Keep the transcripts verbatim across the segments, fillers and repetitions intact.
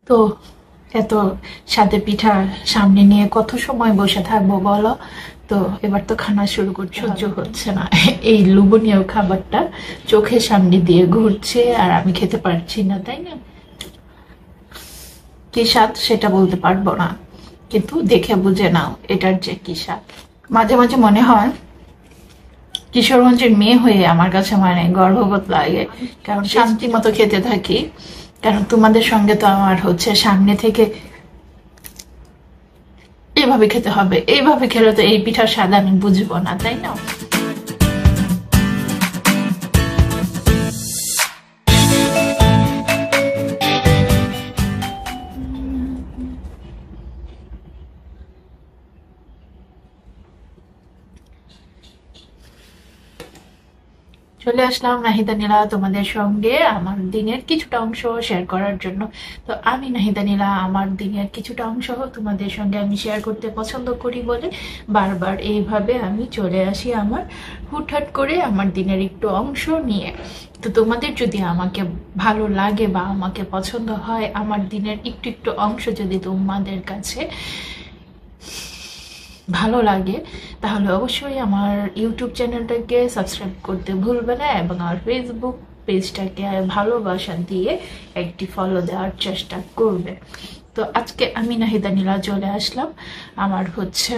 তো এত স্বাদের পিঠা সামনে নিয়ে কত সময় বসে থাকবো বলো। তো এবার তো খানা শুরু করতে সহ্য হচ্ছে না, এই লোভনীয় খাবারটা চোখের সামনে দিয়ে ঘুরছে আর আমি খেতে পারছি না, তাই না? কি স্বাদ সেটা বলতে পারবো না, কিন্তু দেখে বুঝে নাও এটার যে কি স্বাদ। মাঝে মাঝে মনে হয় কিশোরগঞ্জের মেয়ে হয়ে আমার কাছে মানে গর্ববোধ লাগে, কারণ শান্তি মতো খেতে থাকি। কারণ তোমাদের সঙ্গে তো আমার হচ্ছে সামনে থেকে এইভাবে খেতে হবে, এইভাবে খেলে তো এই পিঠার স্বাদ আমি বুঝবো না, তাই না? চলে আসলাম নাহিদানিলা তোমাদের সঙ্গে আমার দিনের কিছুটা অংশ শেয়ার করার জন্য। তো আমি নাহিদানিলা আমার দিনের কিছুটা অংশ তোমাদের সঙ্গে আমি শেয়ার করতে পছন্দ করি বলে বারবার এইভাবে আমি চলে আসি আমার হুটহাট করে আমার দিনের একটু অংশ নিয়ে। তো তোমাদের যদি আমাকে ভালো লাগে বা আমাকে পছন্দ হয়, আমার দিনের একটু একটু অংশ যদি তোমাদের কাছে ভালো লাগে, তাহলে অবশ্যই আমার ইউটিউব চ্যানেলটাকে সাবস্ক্রাইব করতে ভুলবে না এবং আমার ফেসবুক পেজটাকে ভালোবাসা দিয়ে একটি ফলো দেওয়ার চেষ্টা করবে। তো আজকে আমি নাহিদানিলা চলে আসলাম। আমার হচ্ছে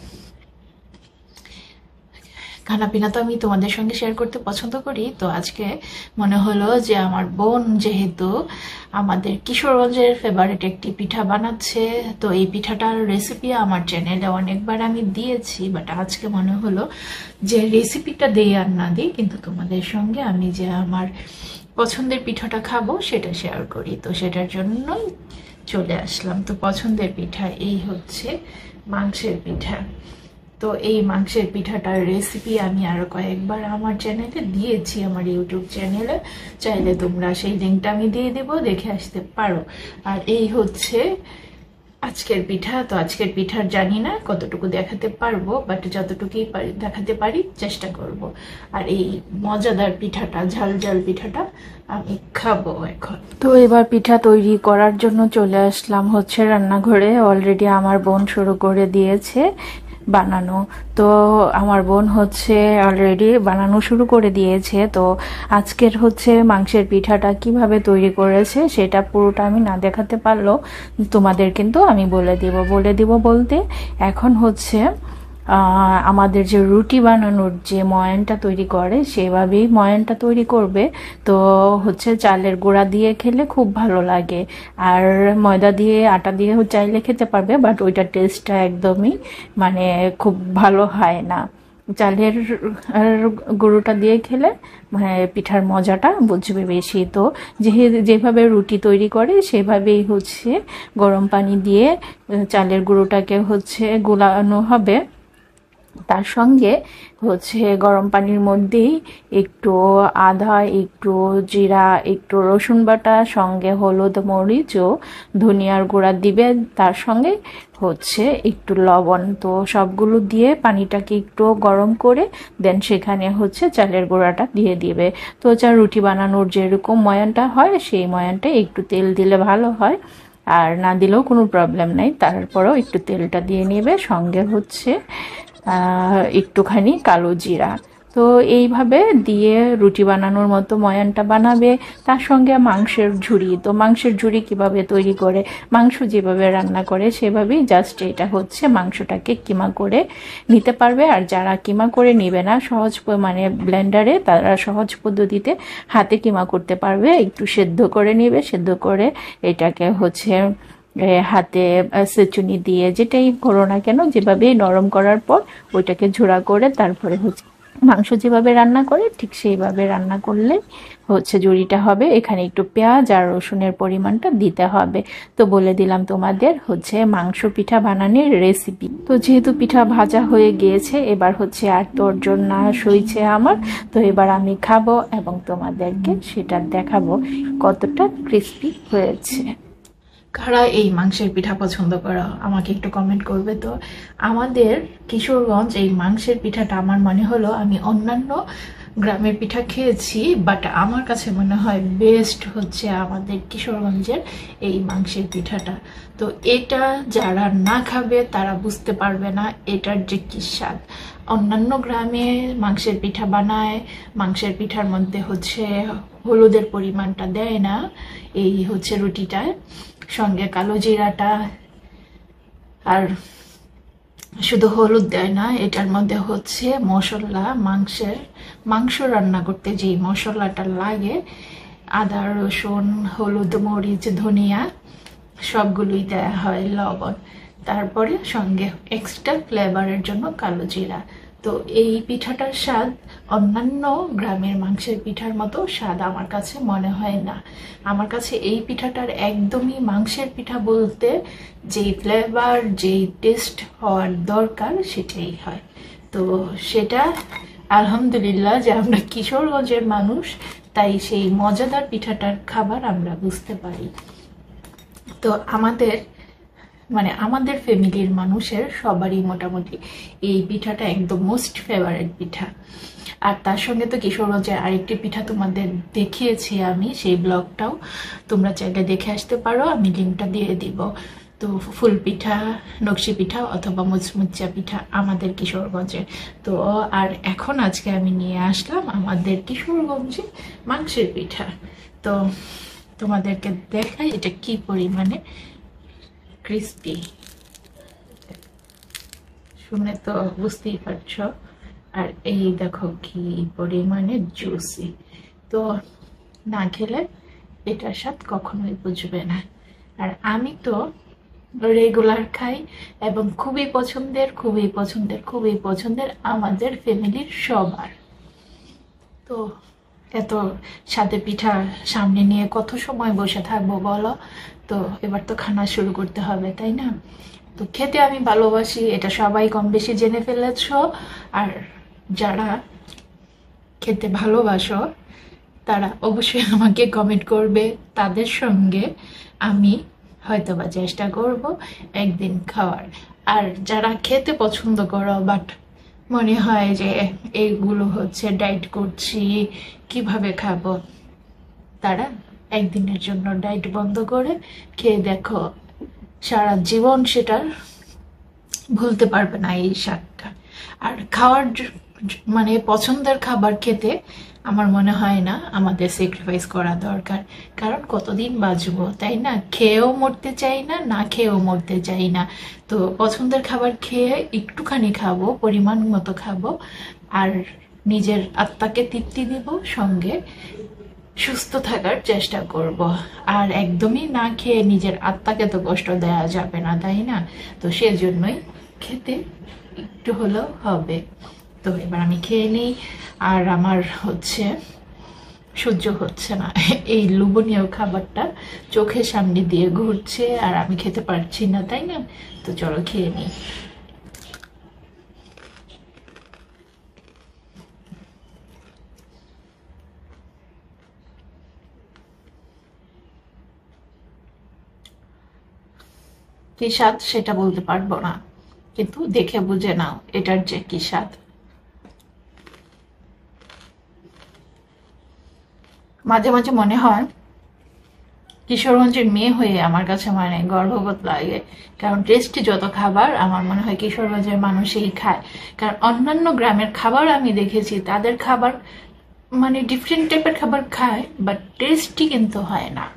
খানা পিনা তো আমি তোমাদের সঙ্গে শেয়ার করতে পছন্দ করি। তো আজকে মনে হলো যে আমার বোন যেহেতু আমাদের কিশোরগঞ্জের ফেভারিট একটি পিঠা বানাচ্ছে, তো এই পিঠাটার রেসিপি আমার চ্যানেলে অনেকবার আমি দিয়েছি, বাট আজকে মনে হলো যে রেসিপিটা দেই আর না দিই, কিন্তু তোমাদের সঙ্গে আমি যে আমার পছন্দের পিঠাটা খাবো সেটা শেয়ার করি। তো সেটার জন্যই চলে আসলাম। তো পছন্দের পিঠা এই হচ্ছে মাংসের পিঠা। তো এই মাংসের পিঠাটার রেসিপি আমি আরো কয়েকবার আমার চ্যানেলে দিয়েছি, আমার ইউটিউব চ্যানেলে, চাইলে তোমরা সেই লিঙ্কটা আমি দিয়ে দেবো, দেখে আসতে পারো। আর এই হচ্ছে আজকের পিঠা। তো আজকের পিঠার জানি না কতটুকু দেখাতে পারবো, বাট যতটুকুই পারি দেখাতে পারি চেষ্টা করব। আর এই মজাদার পিঠাটা, ঝাল ঝাল পিঠাটা আমি খাবো এখন। তো এবার পিঠা তৈরি করার জন্য চলে আসলাম হচ্ছে রান্নাঘরে। অলরেডি আমার বোন শুরু করে দিয়েছে বানানো। তো আমার বোন হচ্ছে অলরেডি বানানো শুরু করে দিয়েছে। তো আজকের হচ্ছে মাংসের পিঠাটা কিভাবে তৈরি করেছে সেটা পুরোটা আমি না দেখাতে পারলেও তোমাদের কিন্তু আমি বলে দিব বলে দিব বলতে এখন হচ্ছে আমাদের যে রুটি বানানোর যে ময়ানটা তৈরি করে সেভাবেই ময়ানটা তৈরি করবে। তো হচ্ছে চালের গুঁড়া দিয়ে খেলে খুব ভালো লাগে, আর ময়দা দিয়ে আটা দিয়েও চাইলে খেতে পারবে, বাট ওইটার টেস্টটা একদমই মানে খুব ভালো হয় না। চালের গুঁড়োটা দিয়ে খেলে মানে পিঠার মজাটা বুঝবে বেশি। তো যে যেভাবে রুটি তৈরি করে সেভাবেই হচ্ছে গরম পানি দিয়ে চালের গুঁড়োটাকে হচ্ছে গুলানো হবে। তার সঙ্গে হচ্ছে গরম পানির মধ্যেই একটু আদা, একটু জিরা, একটু রসুন বাটা, সঙ্গে হলুদ, মরিচ ও ধনিয়ার গুঁড়া দিবে, তার সঙ্গে হচ্ছে একটু লবণ। তো সবগুলো দিয়ে পানিটাকে একটু গরম করে দেন সেখানে হচ্ছে চালের গুঁড়াটা দিয়ে দিবে। তো চা রুটি বানানোর যেরকম ময়ানটা হয় সেই ময়ানটা একটু তেল দিলে ভালো হয়, আর না দিলেও কোনো প্রবলেম নাই, তারপরেও একটু তেলটা দিয়ে নেবে, সঙ্গে হচ্ছে একটুখানি কালো জিরা। তো এইভাবে দিয়ে রুটি বানানোর মতো ময়ানটা বানাবে। তার সঙ্গে মাংসের ঝুড়ি। তো মাংসের ঝুড়ি কিভাবে তৈরি করে, মাংস যেভাবে রান্না করে সেভাবেই জাস্ট এটা হচ্ছে মাংসটাকে কিমা করে নিতে পারবে। আর যারা কিমা করে নিবে না, সহজ মানে ব্লেন্ডারে, তারা সহজ পদ্ধতিতে হাতে কিমা করতে পারবে। একটু সেদ্ধ করে নিবে, সেদ্ধ করে এটাকে হচ্ছে হাতে সেচুনি দিয়ে যেটাই করো না কেন, যেভাবে নরম করার পর ওইটাকে ঝোড়া করে তারপরে হচ্ছে মাংস যেভাবে রান্না করে ঠিক সেইভাবে রান্না করলে হচ্ছে ঝুড়িটা হবে। এখানে একটু পেঁয়াজ আর রসুনের পরিমাণটা দিতে হবে। তো বলে দিলাম তোমাদের হচ্ছে মাংস পিঠা বানানোর রেসিপি। তো যেহেতু পিঠা ভাজা হয়ে গিয়েছে, এবার হচ্ছে আর তর্জন না সইছে আমার। তো এবার আমি খাবো এবং তোমাদেরকে সেটা দেখাবো কতটা ক্রিস্পি হয়েছে। কারা এই মাংসের পিঠা পছন্দ করো আমাকে একটু কমেন্ট করবে। তো আমাদের কিশোরগঞ্জ এই মাংসের পিঠাটা আমার মনে হলো আমি অন্যান্য গ্রামের পিঠা খেয়েছি, বাট আমার কাছে মনে হয় বেস্ট হচ্ছে আমাদের কিশোরগঞ্জের এই মাংসের পিঠাটা। তো এটা যারা না খাবে তারা বুঝতে পারবে না এটার যে কি স্বাদ। অন্যান্য গ্রামে মাংসের পিঠা বানায়, মাংসের পিঠার মধ্যে হচ্ছে হলুদের পরিমাণটা দেয় না, এই হচ্ছে রুটিটায় সঙ্গে কালো জিরাটা, আর শুধু হলুদ দেয় না, এটার মধ্যে হচ্ছে মশলা, মাংসের মাংস রান্না করতে যে মশলাটা লাগে, আদা রসুন হলুদ মরিচ ধনিয়া সবগুলোই দেয়া হয়, লবণ, তারপরে সঙ্গে এক্সট্রা ফ্লেভারের জন্য কালো জিরা। তো এই পিঠাটার স্বাদ অন্যান্য গ্রামের মাংসের পিঠার মতো স্বাদ আমার কাছে মনে হয় না। আমার কাছে এই পিঠাটার একদমই মাংসের পিঠা বলতে যেই ফ্লেভার যেই টেস্ট হওয়ার দরকার সেটাই হয়। তো সেটা আলহামদুলিল্লাহ যে আমরা কিশোরগঞ্জের মানুষ, তাই সেই মজাদার পিঠাটার খাবার আমরা বুঝতে পারি। তো আমাদের মানে আমাদের ফ্যামিলির মানুষের সবারই মোটামুটি এই পিঠাটা একদম মোস্ট ফেভারিট পিঠা। আর তার সঙ্গে তো কিশোরগঞ্জের আরেকটি পিঠা তোমাদের দেখিয়েছি আমি, সেই ব্লগটাও তোমরা চাইলে দেখে আসতে পারো, আমি লিঙ্কটা দিয়ে দিব। তো ফুল পিঠা, নকশি পিঠা অথবা মুচমুচা পিঠা আমাদের কিশোরগঞ্জের। তো আর এখন আজকে আমি নিয়ে আসলাম আমাদের কিশোরগঞ্জে মাংসের পিঠা। তো তোমাদেরকে দেখাই এটা কি পরিমাণে ক্রিস্পি, শুনে তো বুঝতেই পারছো। আর এই দেখো কি পরিমাণে জুসি, তো না খেলে এটার স্বাদ কখনোই বুঝবে না। আর আমি তো রেগুলার খাই এবং খুবই পছন্দের খুবই পছন্দের খুবই পছন্দের আমাদের ফ্যামিলির সবার। তো এত সাথে পিঠা সামনে নিয়ে কত সময় বসে থাকবো বলো? তো এবার তো খানা শুরু করতে হবে, তাই না? তো খেতে আমি ভালোবাসি, এটা সবাই কম বেশি জেনে ফেলেছ। আর যারা খেতে ভালোবাসো তারা অবশ্যই আমাকে কমেন্ট করবে, তাদের সঙ্গে আমি হয়তোবা চেষ্টা করব একদিন খাওয়ার। আর যারা খেতে পছন্দ করো বাট মনে হয় যে এইগুলো হচ্ছে ডায়েট করছি কিভাবে খাবো, তারা একদিনের জন্য ডায়েট বন্ধ করে খেয়ে দেখো, সারা জীবন সেটার ভুলতে পারবে না এই স্বাদটা। আর খাওয়ার মানে পছন্দের খাবার খেতে আমার মনে হয় না আমাদের স্যাক্রিফাইস করা দরকার, কারণ কতদিন বাঁচবো, তাই না? খেয়েও মরতে চাই না, না খেয়েও মরতে চাই না। তো পছন্দের খাবার খেয়ে একটুখানি খাবো, পরিমাণ মতো খাবো, আর নিজের আত্মাকে তৃপ্তি দিব, সঙ্গে সুস্থ থাকার চেষ্টা করব। আর একদমই না খেয়ে নিজের আত্মাকে তো কষ্ট দেওয়া যাবে না, তাই না? তো সেজন্যই খেতে একটু হলেও হবে। তো এবার আমি খেয়ে নিই। আর আমার হচ্ছে সহ্য হচ্ছে না, এই লোভনীয় খাবারটা চোখের সামনে দিয়ে ঘুরছে আর আমি খেতে পারছি না, তাই না? তো চলো খেয়ে নিই। কি স্বাদ সেটা বলতে পারবো না, কিন্তু দেখে বুঝে নাও এটার যে কি স্বাদ। মাঝে মাঝে মনে হয় কিশোরগঞ্জের মেয়ে হয়ে আমার কাছে মানে গর্ববোধ লাগে, কারণ টেস্টি যত খাবার আমার মনে হয় কিশোরগঞ্জের মানুষই খায়। কারণ অন্যান্য গ্রামের খাবার আমি দেখেছি, তাদের খাবার মানে ডিফারেন্ট টাইপের খাবার খায়, বাট টেস্টি কিন্তু হয় না।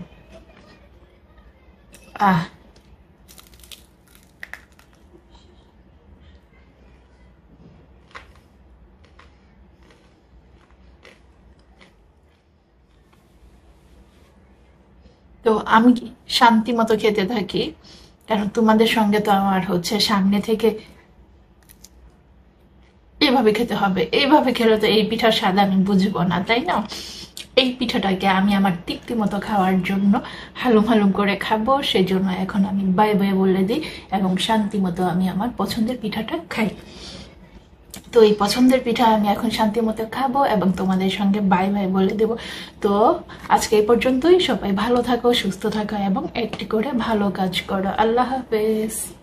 আহ তো আমি শান্তি মতো খেতে থাকি, কারণ তোমাদের সঙ্গে তো আমার হচ্ছে সামনে থেকে এইভাবে খেতে হবে, এইভাবে খেলে তো এই পিঠার স্বাদ আমি বুঝবো না, তাই না? এই পিঠাটাকে আমি আমার তৃপ্তি মতো খাওয়ার জন্য হালুম হালুম করে খাবো, সেই জন্য এখন আমি বাই বাই বলে দিই এবং শান্তি মতো আমি আমার পছন্দের পিঠাটা খাই। তো এই পছন্দের পিঠা আমি এখন শান্তি মতো খাবো এবং তোমাদের সঙ্গে বাই বাই বলে দেব। তো আজকে এই পর্যন্তই, সবাই ভালো থাকো, সুস্থ থাকো এবং একটি করে ভালো কাজ করো। আল্লাহ হাফেজ।